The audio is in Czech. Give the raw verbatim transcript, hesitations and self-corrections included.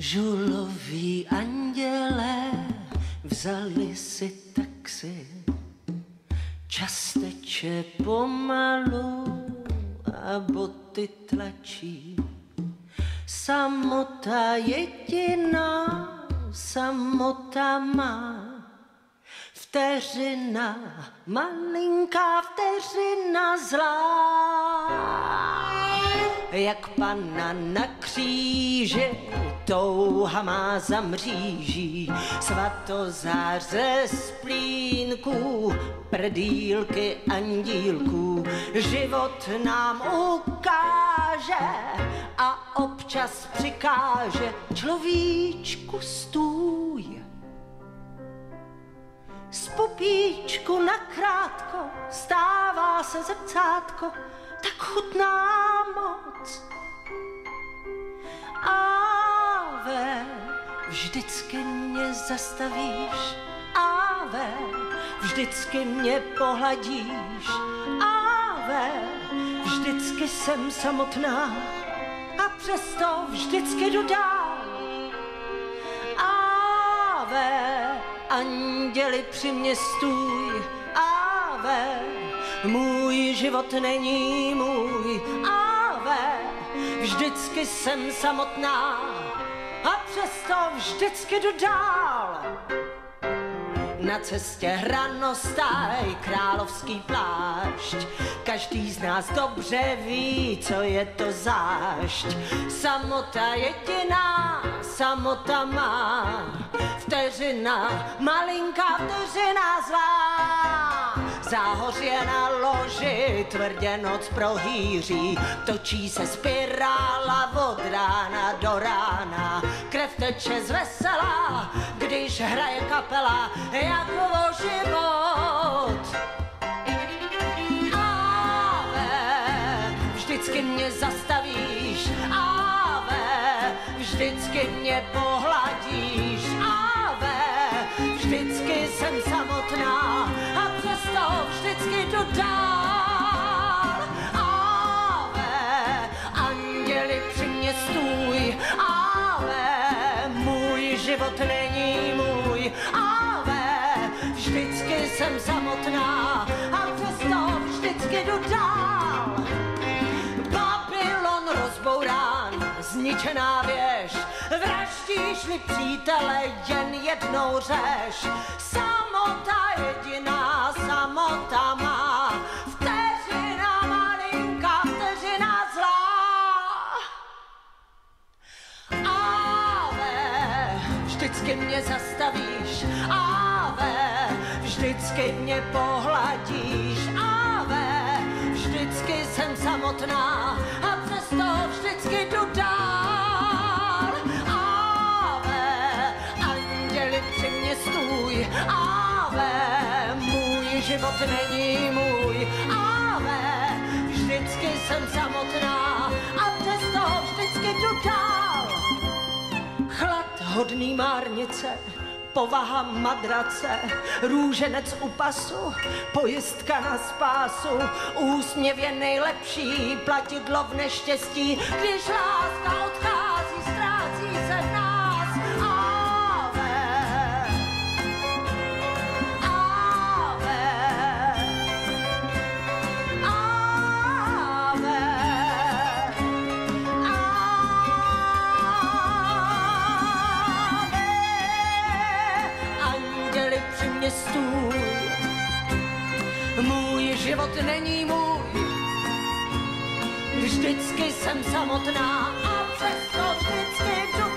Žuloví andělé vzali si taxi, čas teče pomalu a boty tlačí. Samota jediná, samota má, vteřina, malinká vteřina zlá. Jak Panna na kříži, touha má za mříží, svatozáře z plínků, prdýlky andílků. Život nám ukáže a občas přikáže, človíčku stůj. Z pupíčku nakrátko stává se zrcátko, tak chutná moc. Ave, vždycky mě zastavíš, ave, vždycky mě pohladíš, ave, vždycky jsem samotná a přesto vždycky jdu dál. Ave, anděli při mě stůj, ave, můj život není můj, ave, vždycky jsem samotná a přesto vždycky jdu dál. Na cestě hranostaj, královský plášť, každý z nás dobře ví, co je to zášť. Samota jediná, samota má, vteřina, malinká vteřina zlá. Záhoře na loži, tvrdě noc prohýří, točí se spirála od rána do rána. Krev teče zvesela, když hraje kapela, jako o život. Ave, vždycky mě zastavíš, ave, vždycky mě pohladíš, ave, vždycky jsem samotná a přesto vždycky jdu dál. Ave, anděli při mě stůj, ave, můj život není můj, ave, vždycky jsem samotná a přesto vždycky jdu dál. Babylon rozbourán, zničená věž, vraždíš-li přítele, jen jednou řeš. Samota jediná, samota má, vteřina malinká, vteřina zlá. Ave, vždycky mě zastavíš, ave, vždycky mě pohladíš, ave, vždycky jsem samotná a přesto vždycky jdu dál. Ave, anděli při mě stůj, ave, můj život není můj, ave, vždycky jsem samotná a přesto vždycky jdu dál. Chlad hodný márnice, povaha madrace, růženec u pasu, pojistka na spásu, úsměv je nejlepší, platidlo v neštěstí, když láska odchází, ztrácí se v nás. Stůj. Můj život není můj, vždycky jsem samotná a přesto vždycky jdu